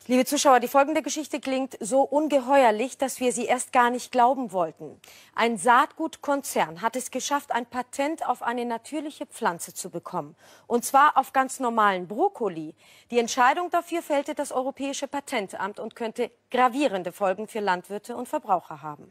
Liebe Zuschauer, die folgende Geschichte klingt so ungeheuerlich, dass wir sie erst gar nicht glauben wollten. Ein Saatgutkonzern hat es geschafft, ein Patent auf eine natürliche Pflanze zu bekommen. Und zwar auf ganz normalen Brokkoli. Die Entscheidung dafür fällte das Europäische Patentamt und könnte gravierende Folgen für Landwirte und Verbraucher haben.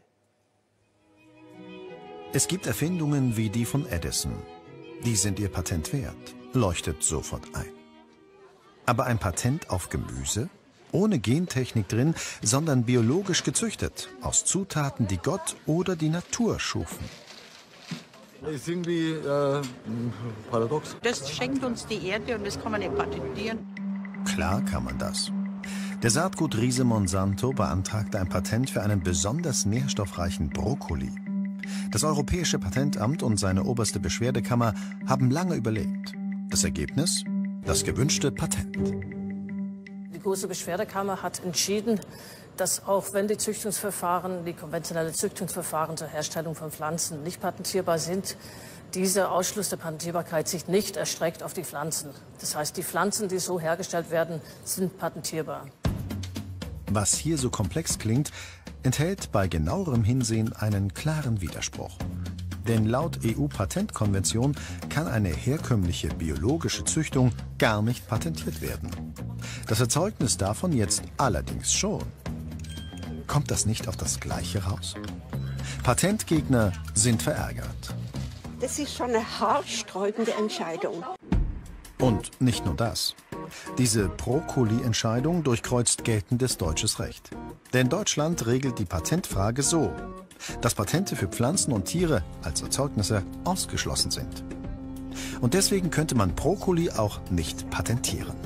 Es gibt Erfindungen wie die von Edison. Die sind ihr Patent wert, leuchtet sofort ein. Aber ein Patent auf Gemüse? Ohne Gentechnik drin, sondern biologisch gezüchtet, aus Zutaten, die Gott oder die Natur schufen. Das ist irgendwie paradox. Das schenkt uns die Erde und das kann man nicht patentieren. Klar kann man das. Der Saatgutriese Monsanto beantragte ein Patent für einen besonders nährstoffreichen Brokkoli. Das Europäische Patentamt und seine oberste Beschwerdekammer haben lange überlegt. Das Ergebnis? Das gewünschte Patent. Die große Beschwerdekammer hat entschieden, dass auch wenn die Züchtungsverfahren, die konventionellen Züchtungsverfahren zur Herstellung von Pflanzen nicht patentierbar sind, dieser Ausschluss der Patentierbarkeit sich nicht erstreckt auf die Pflanzen. Das heißt, die Pflanzen, die so hergestellt werden, sind patentierbar. Was hier so komplex klingt, enthält bei genauerem Hinsehen einen klaren Widerspruch. Denn laut EU-Patentkonvention kann eine herkömmliche biologische Züchtung gar nicht patentiert werden. Das Erzeugnis davon jetzt allerdings schon. Kommt das nicht auf das Gleiche raus? Patentgegner sind verärgert. Das ist schon eine haarsträubende Entscheidung. Und nicht nur das. Diese Brokkoli-Entscheidung durchkreuzt geltendes deutsches Recht. Denn Deutschland regelt die Patentfrage so, dass Patente für Pflanzen und Tiere als Erzeugnisse ausgeschlossen sind. Und deswegen könnte man Brokkoli auch nicht patentieren.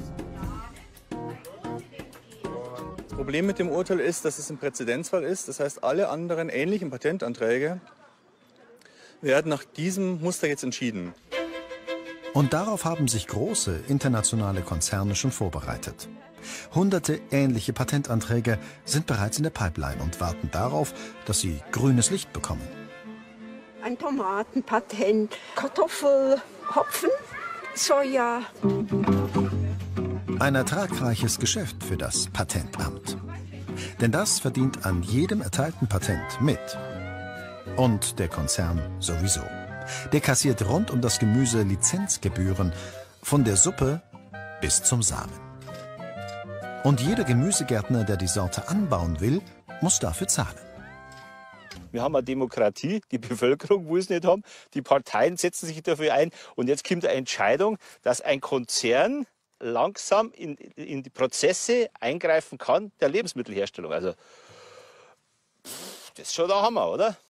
Das Problem mit dem Urteil ist, dass es ein Präzedenzfall ist. Das heißt, alle anderen ähnlichen Patentanträge werden nach diesem Muster jetzt entschieden. Und darauf haben sich große internationale Konzerne schon vorbereitet. Hunderte ähnliche Patentanträge sind bereits in der Pipeline und warten darauf, dass sie grünes Licht bekommen. Ein Tomatenpatent, Kartoffel, Hopfen, Soja. Ein ertragreiches Geschäft für das Patentamt. Denn das verdient an jedem erteilten Patent mit. Und der Konzern sowieso. Der kassiert rund um das Gemüse Lizenzgebühren, von der Suppe bis zum Samen. Und jeder Gemüsegärtner, der die Sorte anbauen will, muss dafür zahlen. Wir haben eine Demokratie, die Bevölkerung will es nicht haben, die Parteien setzen sich dafür ein und jetzt kommt eine Entscheidung, dass ein Konzern langsam in die Prozesse eingreifen kann der Lebensmittelherstellung. Also, das ist schon der Hammer, oder?